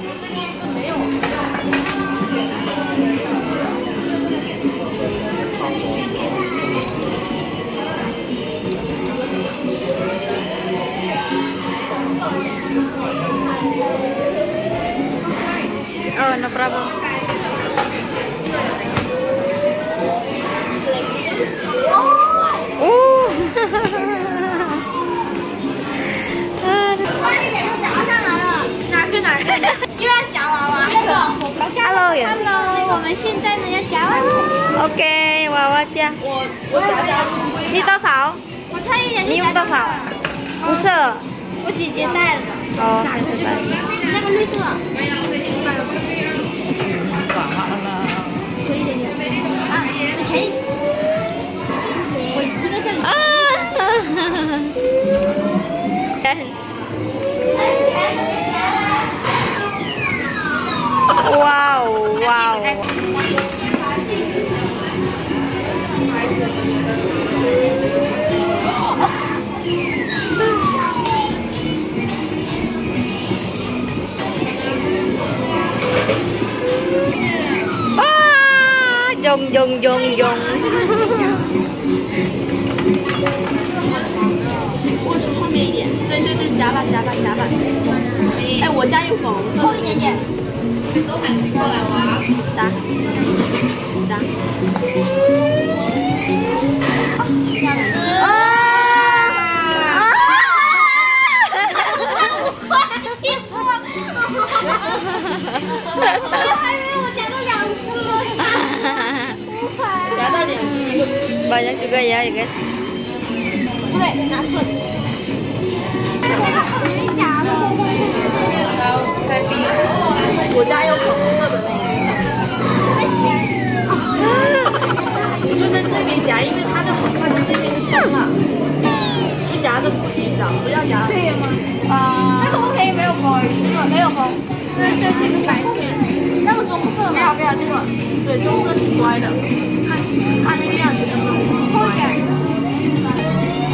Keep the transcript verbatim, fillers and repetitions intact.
Oh, no problem. Oh. 哪个哪个？又要夹娃娃。 Hello 呀。 Hello， 我们现在呢要夹娃娃。 OK， 娃娃夹。 我我夹夹。 你多少？ 我差一点就夹。 你用多少？不是。 我姐姐带的。 哦。 哪个这个？那个绿色。可以一点点。啊，之前。我应该叫你。 啊。哇哦哇哦！啊！用用用用！ 过去后面一点。对对对，夹吧夹吧夹吧。哎，我家有粉红色。后一点点。 啥？啥？两只啊！啊！快气死我！我还以为我夹到两只了。 夹到两只。Banyak juga ya, ya guys. 对，拿错了。这个很容易夹的。 然后开冰。 我家有粉红色的那个。 你就在这边夹，因为它就很快在这边就松了，就夹着附近的，不要夹。可以吗？啊、呃，那个 OK 没有风，这个没有风。这这是一个白线，那个棕色。不要不要，这个对棕色挺乖的，看看那个样子就是。偷一点。